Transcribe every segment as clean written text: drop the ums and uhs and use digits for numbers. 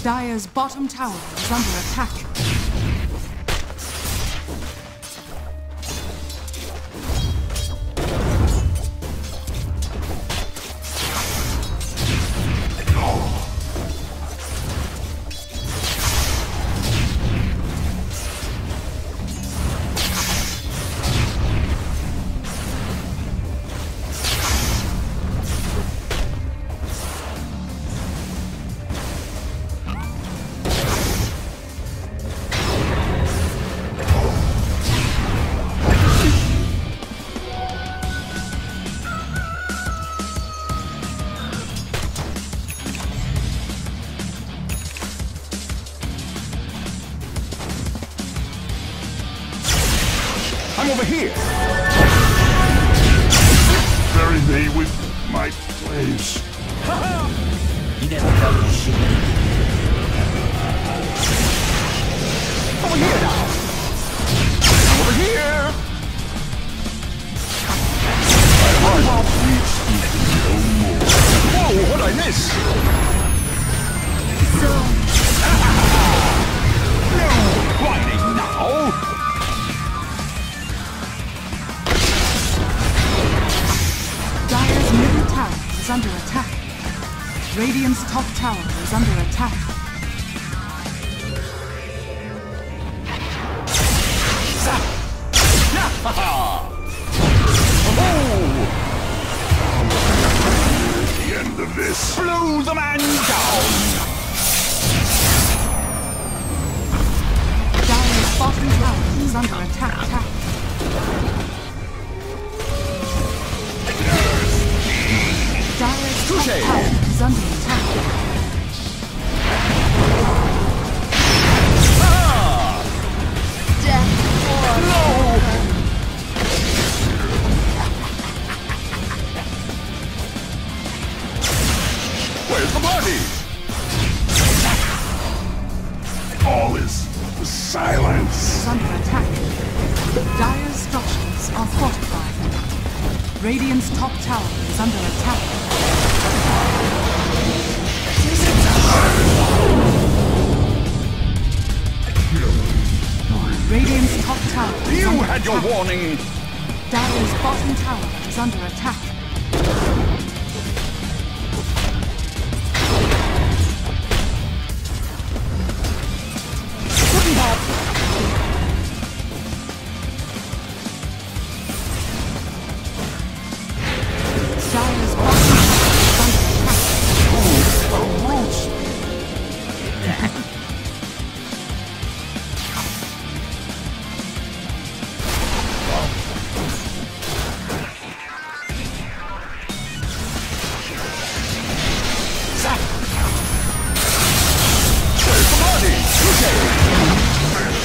Dire's bottom tower is under attack. I'm over here! Bury me with my flames. You never know shit. Over here now! Over here! My heart beats no more. Whoa, what'd I miss? No! Whining now! Dire's middle tower is under attack. Radiant's top tower is under attack. The end of this. Blow the man down! Dire's bottom tower is under attack. Dire's top Touché. tower is under attack. Where's the party? All is silence. Is under attack. Dire's structures are fortified. Radiant's top tower is under attack. Radiant's top tower is You under had your attack. warning! Dire's bottom tower is under attack. Wouldn't pop! Dire's bottom tower is under attack. Zap! Where's the party? Touché!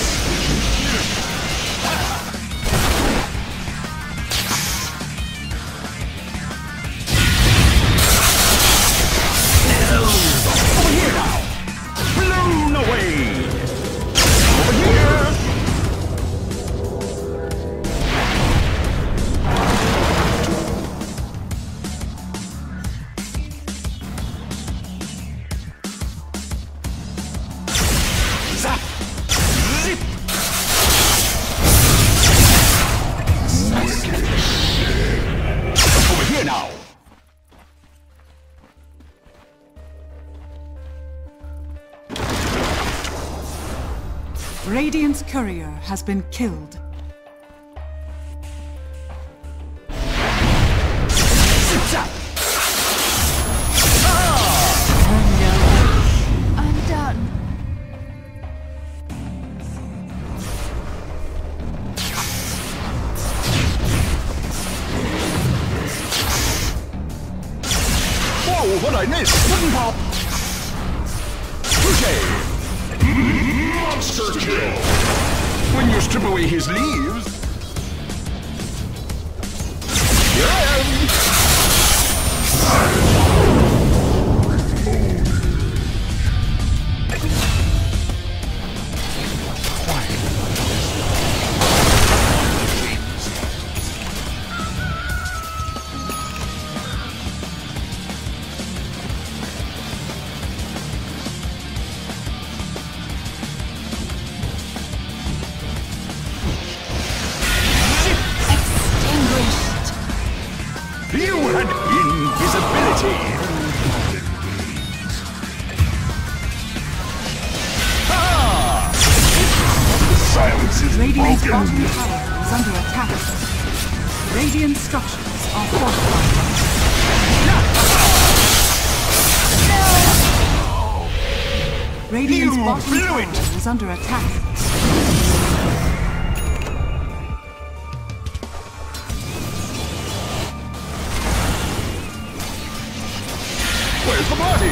Over here now! Blown away! Over here! Zap! Zip! Over here now! Radiant's courier has been killed. Zip zap! I'm done. Whoa, what'd I miss? Wouldn't pop! Touché! Monster kill. When you strip away his leaves... Here I am! You had invisibility. Silence is Radiant's broken. bottom tower is under attack. Radiant structures are fortified. Radiant's You bottom blew tower it. is under attack. Where's the party?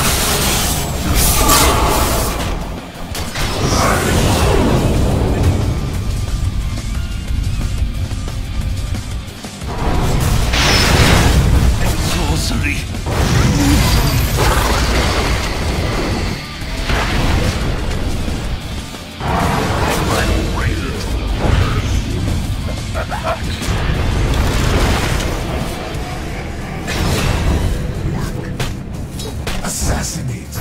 Sorcery. Assassinate.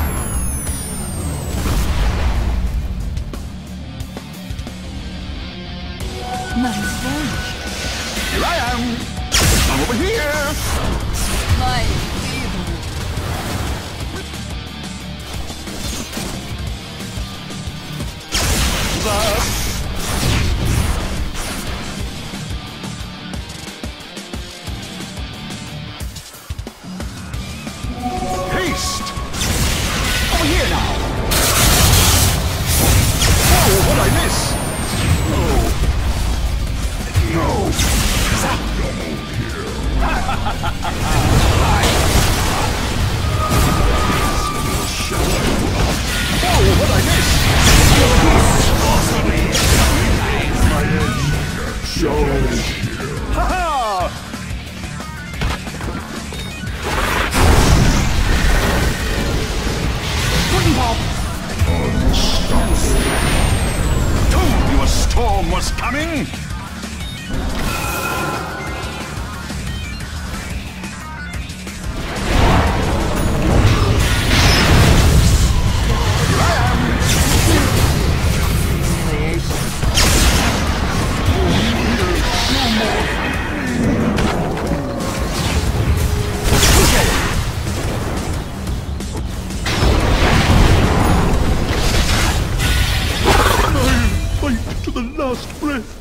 Nice very. Here I am. Over here. My Haste. Over here now. Whoa, what'd I miss? No. Whoa, what'd I miss? My edge shows. Ha-ha! Pudding pop! Told you a storm was coming! Fight to the last breath.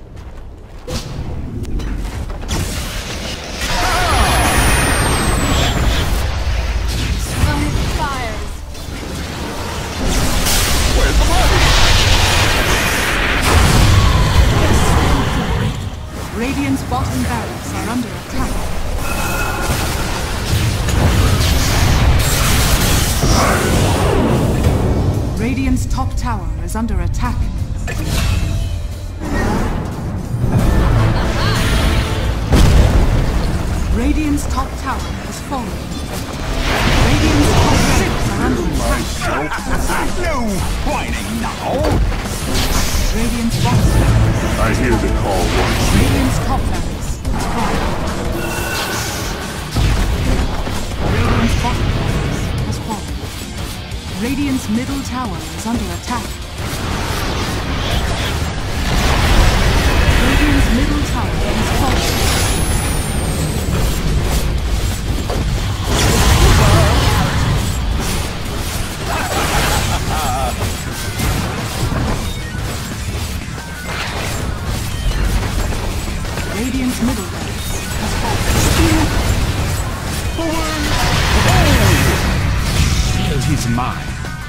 fires. Where's the party? Radiant's bottom barracks are under attack. Radiant's top tower is under attack. Radiant's top tower has fallen. Radiant's top barracks are under attack. No whining now! Radiant's bottom barracks. I hear the call once. Radiant's top barracks has fallen. Radiant's bottom barracks has fallen. Radiant's middle tower is under attack. Radiant's middle tower is falling. Radiant's middle barracks has fallen. Shield is mine.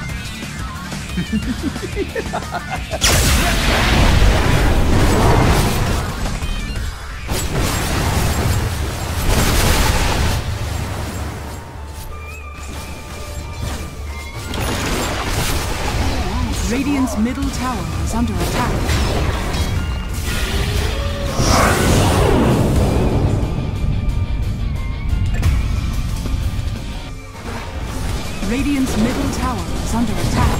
Radiant's middle tower is under attack. Radiant's middle tower is under attack.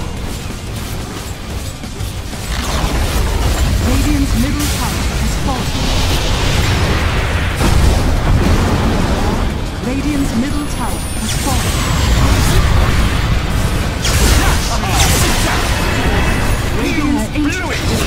Radiant's middle tower has fallen. Radiant's middle tower has fallen. Radiant's ancient